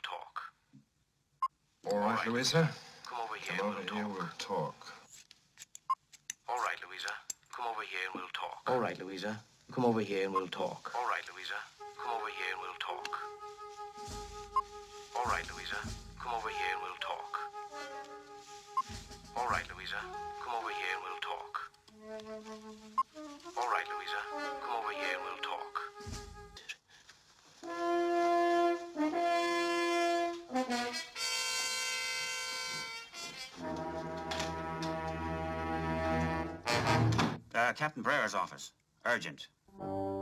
we'll talk. All right, Louisa. Come over here Come and over here, we'll talk. All right, Louisa. Come over here and we'll talk. All right, Louisa. Come over here and we'll talk. All right, Louisa. Come over here and we'll talk. All right, Louisa. Come over here and we'll talk. All right, Louisa. Come over here and we'll talk. All right, Louisa. Come over here and we'll talk. Captain Brer's office. Urgent.